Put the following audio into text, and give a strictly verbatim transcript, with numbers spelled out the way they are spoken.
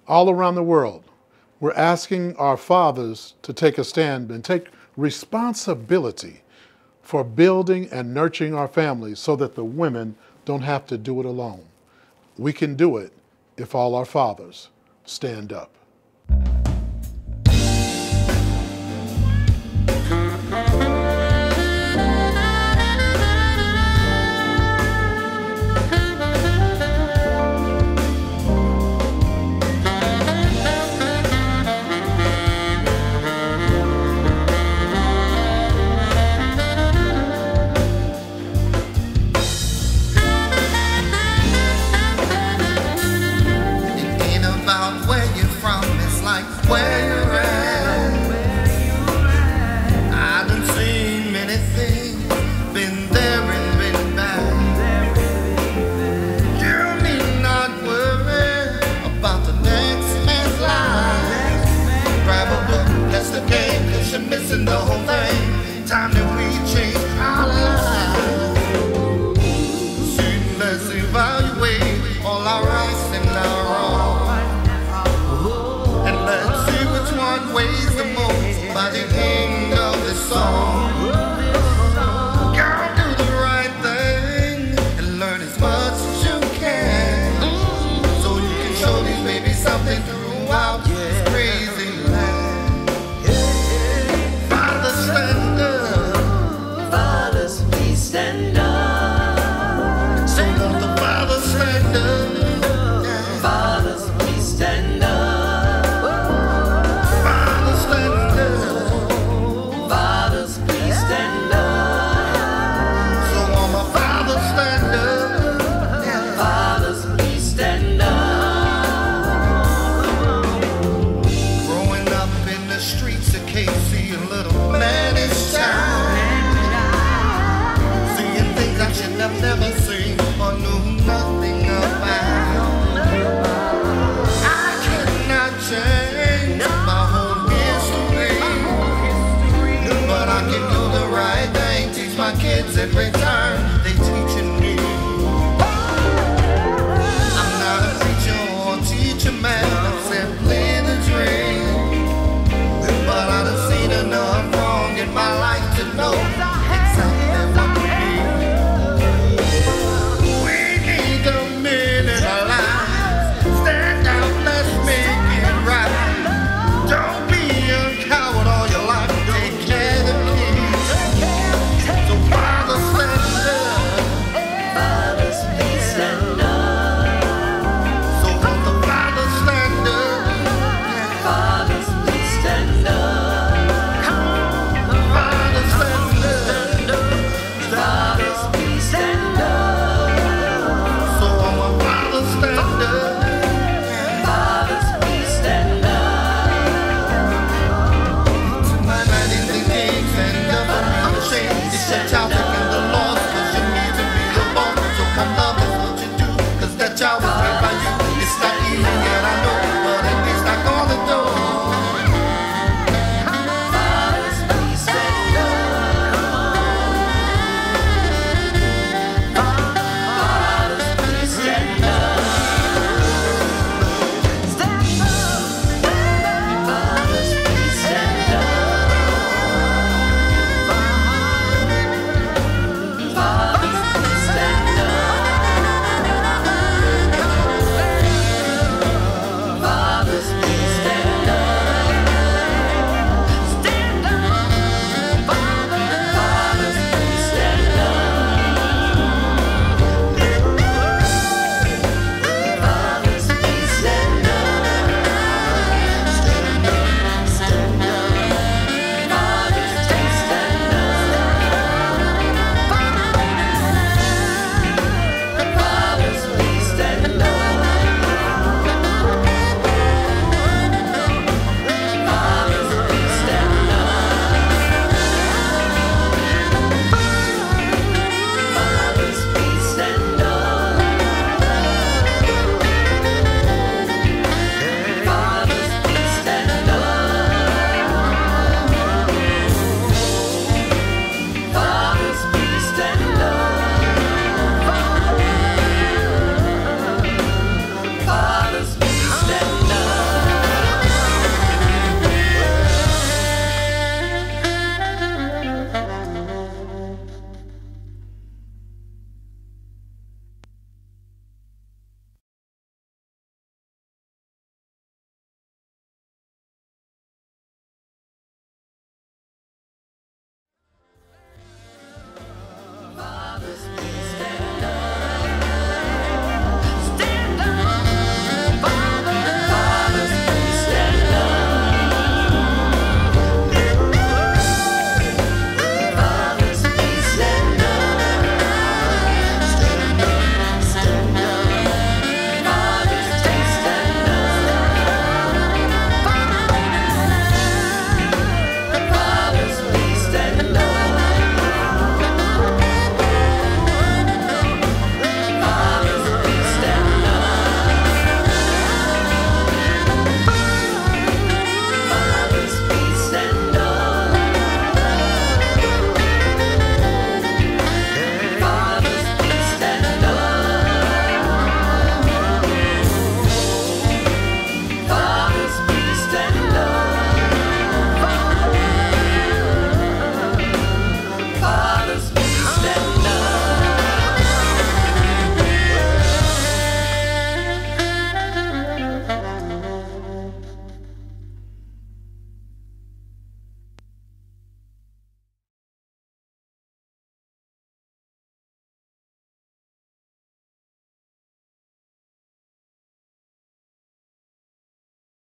all around the world, we're asking our fathers to take a stand and take responsibility for building and nurturing our families so that the women don't have to do it alone. We can do it if all our fathers stand up. Missing the whole thing. Time that we change our lives. See, let's evaluate all our rights and our wrongs, and let's see which one weighs the most by the end of the song. Girl, do the right thing and learn as much as you can, so you can show these babies something throughout this crazy land. Stand up. So let the fathers stand up. Fathers, please stand up. Fathers stand up. Fathers, please stand up. So all my fathers stand up. Fathers, please stand up. Growing up in the streets of K C, a little mannish town. I've never seen or knew nothing about. I cannot change my whole history, but I can do the right thing, teach my kids every time.